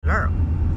园儿。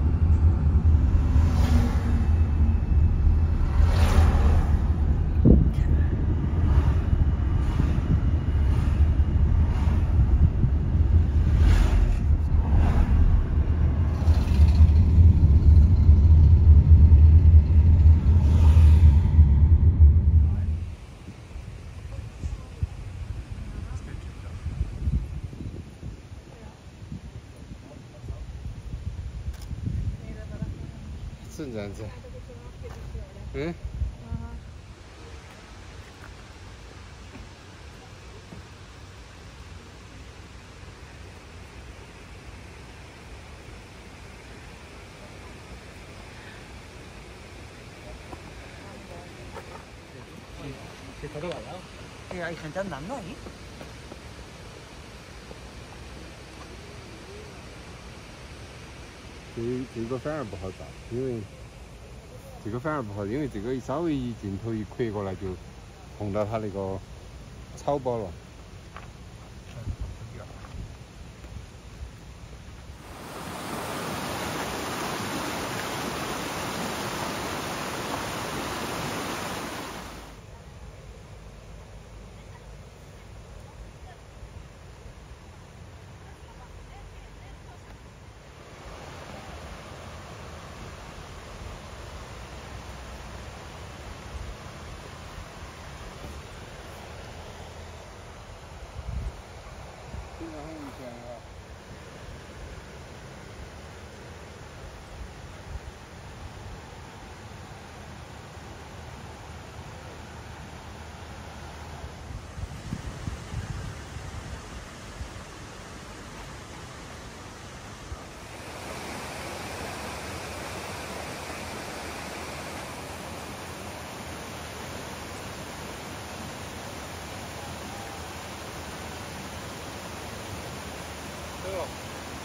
是这样子。嗯。 哎呀，很简单的。 这个反而不好照，因为这个反而不好，因为这个稍微一镜头一扩过来就碰到它那个草包了。这个很危险啊！对了。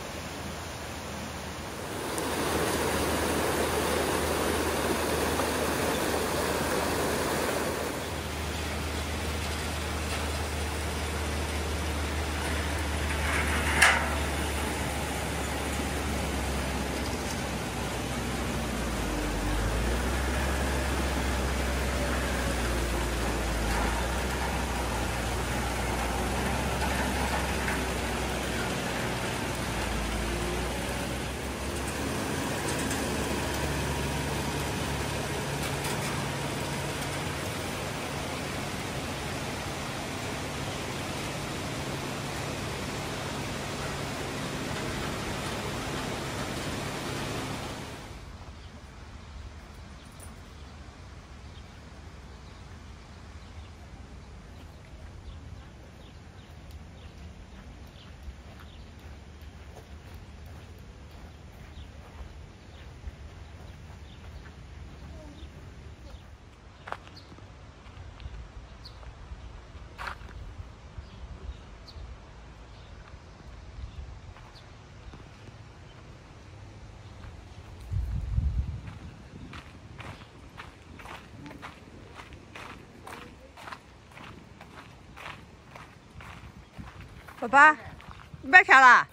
爸爸，你买票了？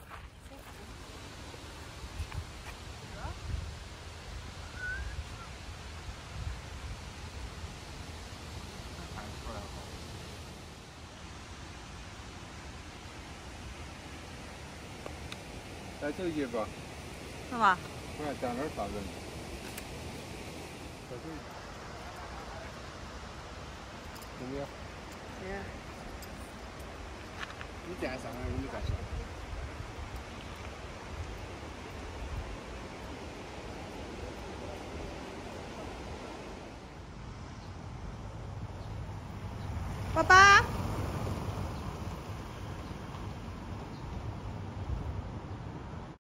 再走一节吧。 干嘛？ 我要加点大人。再走一节。有没有？ 嗯。 你站上来，我们再下。 爸爸。